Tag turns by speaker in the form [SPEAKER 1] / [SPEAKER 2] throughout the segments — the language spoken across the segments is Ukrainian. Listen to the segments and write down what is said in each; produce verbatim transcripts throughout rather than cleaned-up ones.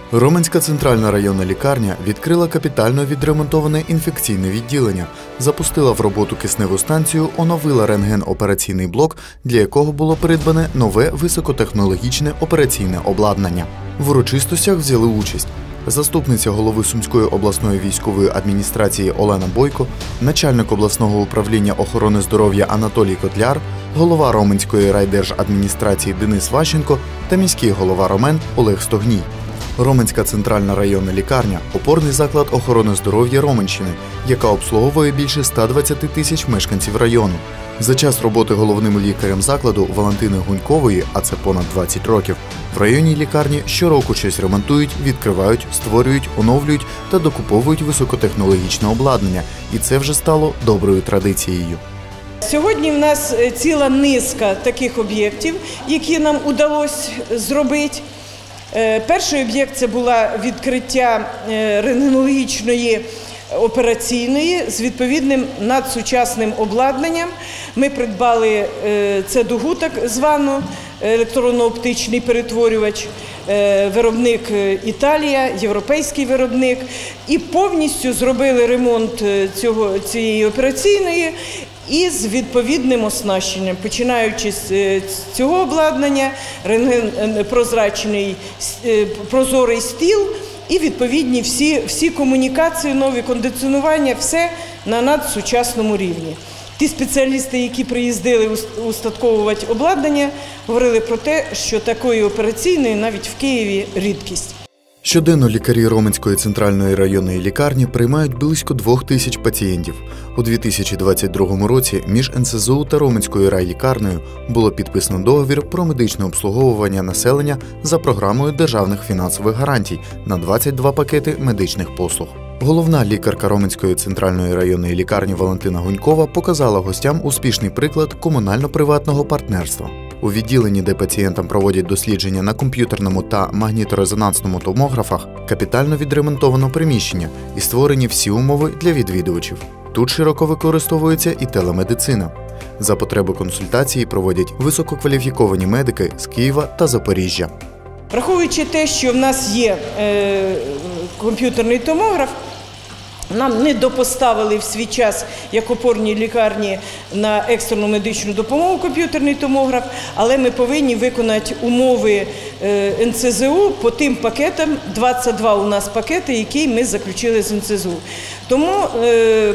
[SPEAKER 1] Роменська центральна районна лікарня відкрила капітально відремонтоване інфекційне відділення, запустила в роботу кисневу станцію, оновила рентген-операційний блок, для якого було придбане нове високотехнологічне операційне обладнання. В урочистостях взяли участь заступниця голови Сумської обласної військової адміністрації Олена Бойко, начальник обласного управління охорони здоров'я Анатолій Котляр, голова Роменської райдержадміністрації Денис Ващенко та міський голова Ромен Олег Стогній. Роменська центральна районна лікарня – опорний заклад охорони здоров'я Роменщини, яка обслуговує більше ста двадцяти тисяч мешканців району. За час роботи головним лікарем закладу Валентини Гунькової, а це понад двадцять років, в районній лікарні щороку щось ремонтують, відкривають, створюють, оновлюють та докуповують високотехнологічне обладнання. І це вже стало доброю традицією.
[SPEAKER 2] Сьогодні в нас ціла низка таких об'єктів, які нам вдалося зробити. Перший об'єкт – це було відкриття рентгенологічної операційної з відповідним надсучасним обладнанням. Ми придбали це дугу, так звану, електронно-оптичний перетворювач, виробник Італія, європейський виробник. І повністю зробили ремонт цього, цієї операційної із відповідним оснащенням, починаючи з цього обладнання, рентген-прозрачний прозорий стіл і відповідні всі, всі комунікації, нові кондиціонування, все на надсучасному рівні. Ті спеціалісти, які приїздили устатковувати обладнання, говорили про те, що такої операційної навіть в Києві рідкість.
[SPEAKER 1] Щоденно лікарі Роменської центральної районної лікарні приймають близько двох тисяч пацієнтів. У дві тисячі двадцять другому році між ен ес зе у та Роменською райлікарнею було підписано договір про медичне обслуговування населення за програмою державних фінансових гарантій на двадцять два пакети медичних послуг. Головна лікарка Роменської центральної районної лікарні Валентина Гунькова показала гостям успішний приклад комунально-приватного партнерства. У відділенні, де пацієнтам проводять дослідження на комп'ютерному та магніторезонансному томографах, капітально відремонтовано приміщення і створені всі умови для відвідувачів. Тут широко використовується і телемедицина. За потреби консультації проводять висококваліфіковані медики з Києва та Запоріжжя.
[SPEAKER 2] Враховуючи те, що в нас є е, комп'ютерний томограф, нам не допоставили в свій час, як опорній лікарні, на екстрену медичну допомогу комп'ютерний томограф, але ми повинні виконати умови ен ес зе у по тим пакетам, двадцять два у нас пакети, які ми заключили з ен ес зе у. Тому е,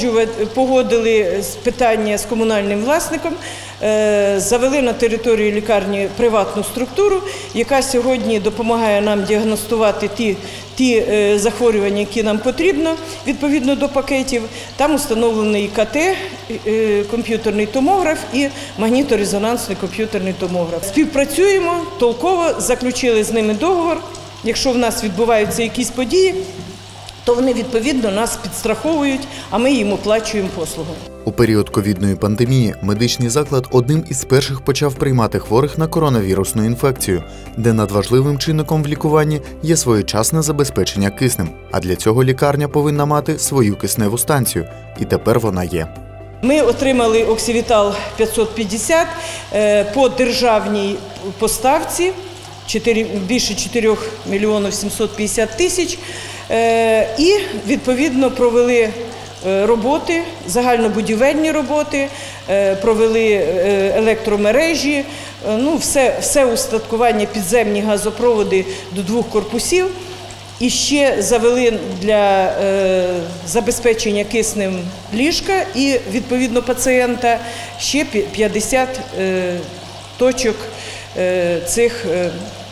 [SPEAKER 2] погодили питання з комунальним власником, е, завели на територію лікарні приватну структуру, яка сьогодні допомагає нам діагностувати ті, ті е, захворювання, які нам потрібно відповідно до пакетів. Там установлений ка те, е, комп'ютерний томограф і магніторезонансний комп'ютерний томограф. Співпрацюємо, толково, заключили з ними договор. Якщо в нас відбуваються якісь події, то вони, відповідно, нас підстраховують, а ми їм оплачуємо послугу.
[SPEAKER 1] У період ковідної пандемії медичний заклад одним із перших почав приймати хворих на коронавірусну інфекцію, де надважливим чинником в лікуванні є своєчасне забезпечення киснем. А для цього лікарня повинна мати свою кисневу станцію. І тепер вона є.
[SPEAKER 2] Ми отримали Оксивітал п'ятсот п'ятдесят по державній поставці, більше чотирьох мільйонів сімсот п'ятдесят тисяч. І, відповідно, провели роботи, загальнобудівельні роботи, провели електромережі, ну, все, все устаткування, підземні газопроводи до двох корпусів. І ще завели для е, забезпечення киснем ліжка і, відповідно, пацієнта ще п'ятдесят е, точок е, цих е,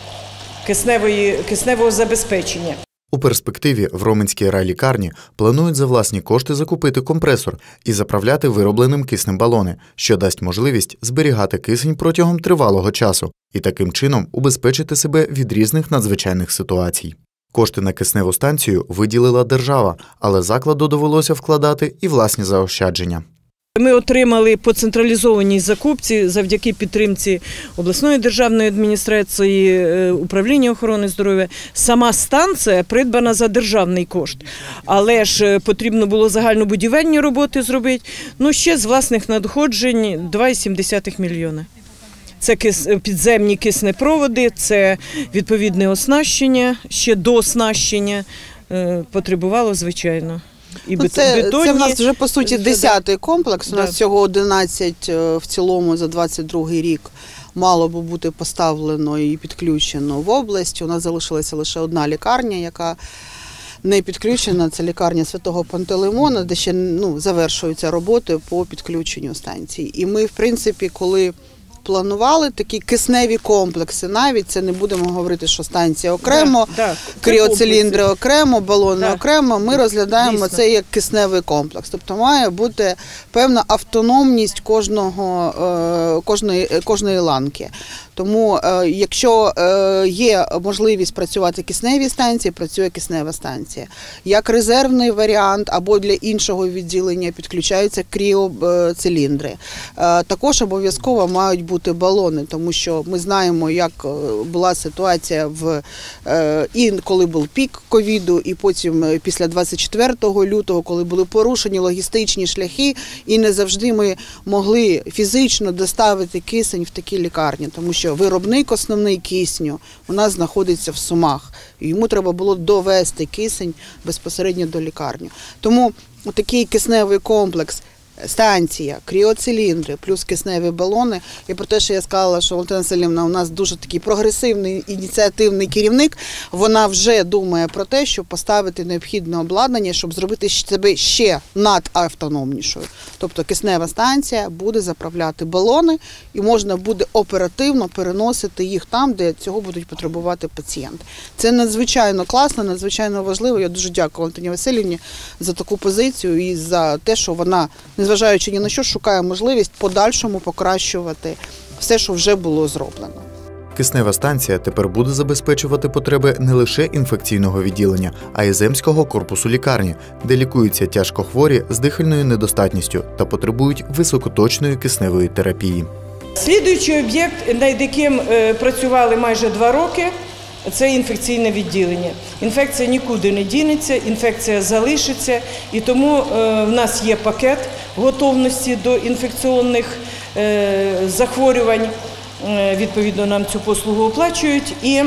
[SPEAKER 2] кисневої, кисневого забезпечення.
[SPEAKER 1] У перспективі в Роменській райлікарні планують за власні кошти закупити компресор і заправляти виробленим киснем балони, що дасть можливість зберігати кисень протягом тривалого часу і таким чином убезпечити себе від різних надзвичайних ситуацій. Кошти на кисневу станцію виділила держава, але закладу довелося вкладати і власні заощадження.
[SPEAKER 2] Ми отримали по централізованій закупці завдяки підтримці обласної державної адміністрації, управління охорони здоров'я. Сама станція придбана за державний кошт, але ж потрібно було загальнобудівельні роботи зробити. Ну, ще з власних надходжень два цілих сім десятих мільйона. це підземні киснепроводи, це відповідне оснащення, ще дооснащення потребувало, звичайно. І
[SPEAKER 3] ну, це,
[SPEAKER 2] бетонні,
[SPEAKER 3] це в нас вже, по суті, десятий комплекс. У нас
[SPEAKER 2] да.
[SPEAKER 3] всього одинадцять в цілому за двадцять другий рік мало би бути поставлено і підключено в області. У нас залишилася лише одна лікарня, яка не підключена. Це лікарня Святого Пантелеймона, де ще ну, завершуються роботи по підключенню станції. І ми, в принципі, коли планували такі кисневі комплекси, навіть це не будемо говорити, що станція окремо,
[SPEAKER 2] да, да,
[SPEAKER 3] кріоциліндри окремо, балони да. окремо, ми розглядаємо
[SPEAKER 2] Дійсно.
[SPEAKER 3] це як кисневий комплекс. Тобто має бути певна автономність кожного, кожної, кожної ланки. Тому якщо є можливість працювати кисневі станції, працює киснева станція. Як резервний варіант або для іншого відділення підключаються кріоциліндри. Також обов'язково мають бути балони, тому що ми знаємо, як була ситуація в і коли був пік ковіду, і потім після двадцять четвертого лютого, коли були порушені логістичні шляхи, і не завжди ми могли фізично доставити кисень в такі лікарні, тому що виробник основний кисню у нас знаходиться в Сумах. Йому треба було довести кисень безпосередньо до лікарні. Тому такий кисневий комплекс, станція, кріоциліндри, плюс кисневі балони. І про те, що я сказала, що Валентина Васильівна у нас дуже такий прогресивний, ініціативний керівник, вона вже думає про те, щоб поставити необхідне обладнання, щоб зробити себе ще надавтономнішою. Тобто киснева станція буде заправляти балони і можна буде оперативно переносити їх там, де цього будуть потребувати пацієнти. Це надзвичайно класно, надзвичайно важливо. Я дуже дякую Валентині Васильівні за таку позицію і за те, що вона, незважаючи ні на що, шукає можливість подальшому покращувати все, що вже було зроблено.
[SPEAKER 1] Киснева станція тепер буде забезпечувати потреби не лише інфекційного відділення, а й земського корпусу лікарні, де лікуються тяжкохворі з дихальною недостатністю та потребують високоточної кисневої терапії.
[SPEAKER 2] Слідуючий об'єкт, над яким працювали майже два роки, це інфекційне відділення. Інфекція нікуди не дінеться, інфекція залишиться, і тому в нас є пакет готовності до інфекційних захворювань. Відповідно, нам цю послугу оплачують, і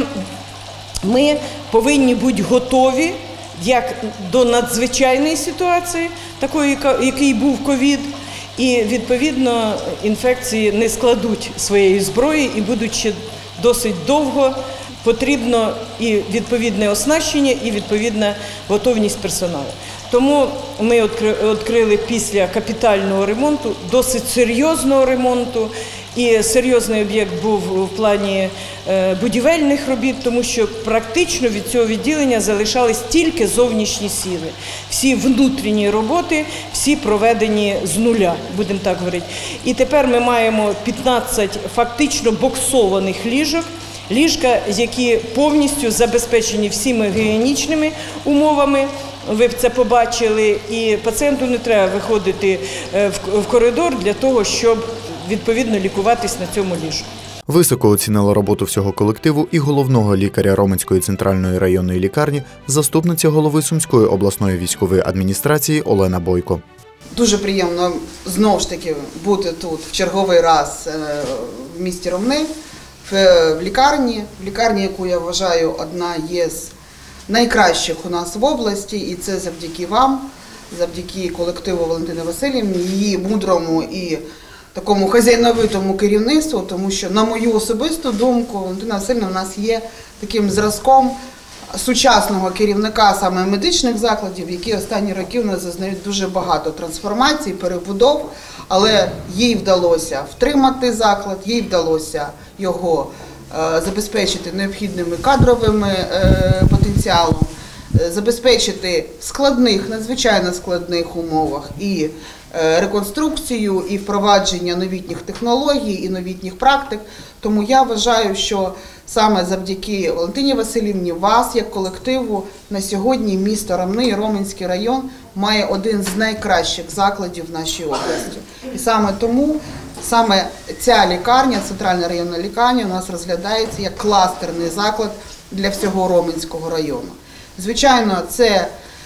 [SPEAKER 2] ми повинні бути готові як до надзвичайної ситуації, такої, який був ковід, і, відповідно, інфекції не складуть своєї зброї і будуть ще досить довго. Потрібно і відповідне оснащення, і відповідна готовність персоналу. Тому ми відкрили після капітального ремонту, досить серйозного ремонту, і серйозний об'єкт був в плані будівельних робіт, тому що практично від цього відділення залишались тільки зовнішні сили. Всі внутрішні роботи, всі проведені з нуля, будемо так говорити. І тепер ми маємо п'ятнадцять фактично боксованих ліжок, ліжка, які повністю забезпечені всіми гігієнічними умовами. Ви це побачили, і пацієнту не треба виходити в коридор для того, щоб відповідно лікуватись на цьому ліжку.
[SPEAKER 1] Високо оцінила роботу всього колективу і головного лікаря Роменської центральної районної лікарні, заступниця голови Сумської обласної військової адміністрації Олена Бойко.
[SPEAKER 3] Дуже приємно знову ж таки бути тут в черговий раз в місті Ромни, в лікарні, в лікарні, яку я вважаю одна є з найкращих у нас в області, і це завдяки вам, завдяки колективу Валентини Васильівни, її мудрому і такому хазяйновитому керівництву, тому що, на мою особисту думку, Валентина Васильівна у нас є таким зразком сучасного керівника саме медичних закладів, які останні роки у нас зазнають дуже багато трансформацій, перебудов, але їй вдалося втримати заклад, їй вдалося його забезпечити необхідними кадровими потенціалом, забезпечити в складних, надзвичайно складних умовах і реконструкцію, і впровадження новітніх технологій, і новітніх практик. Тому я вважаю, що саме завдяки Валентині Васильівні, вас, як колективу, на сьогодні місто Ромни і Роменський район має один з найкращих закладів в нашій області. І саме тому саме ця лікарня, центральна районна лікарня, у нас розглядається як кластерний заклад для всього Роменського району. Звичайно, це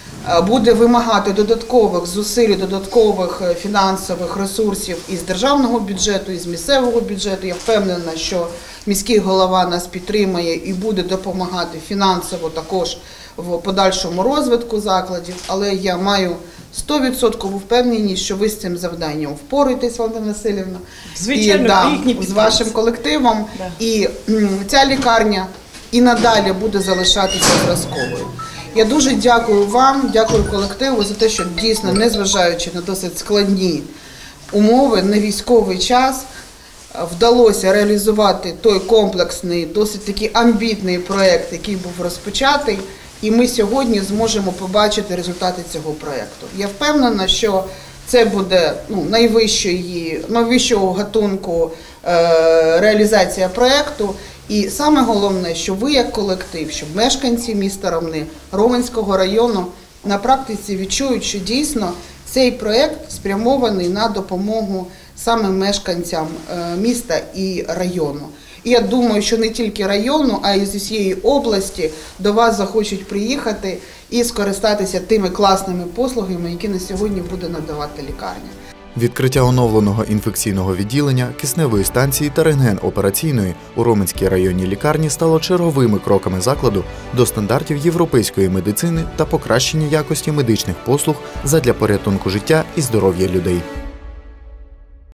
[SPEAKER 3] буде вимагати додаткових зусиль, додаткових фінансових ресурсів із державного бюджету, із місцевого бюджету. Я впевнена, що міський голова нас підтримає і буде допомагати фінансово також в подальшому розвитку закладів, але я маю сто відсотків впевненість, що ви з цим завданням впораєтесь, Валентина Василівна,
[SPEAKER 2] Звичайно,
[SPEAKER 3] і, да,
[SPEAKER 2] їхні
[SPEAKER 3] з вашим колективом.
[SPEAKER 2] Да.
[SPEAKER 3] І м, ця лікарня і надалі буде залишатися зразковою. Я дуже дякую вам, дякую колективу за те, що дійсно, незважаючи на досить складні умови, на військовий час, вдалося реалізувати той комплексний, досить такий амбітний проєкт, який був розпочатий, і ми сьогодні зможемо побачити результати цього проєкту. Я впевнена, що це буде ну, найвищої, найвищого гатунку е, реалізація проєкту. І саме головне, що ви як колектив, щоб мешканці міста Ромни, Роменського району на практиці відчують, що дійсно цей проєкт спрямований на допомогу саме мешканцям міста і району. І я думаю, що не тільки району, а й з усієї області до вас захочуть приїхати і скористатися тими класними послугами, які на сьогодні буде надавати лікарня.
[SPEAKER 1] Відкриття оновленого інфекційного відділення, кисневої станції та рентген-операційної у Роменській районній лікарні стало черговими кроками закладу до стандартів європейської медицини та покращення якості медичних послуг задля порятунку життя і здоров'я людей.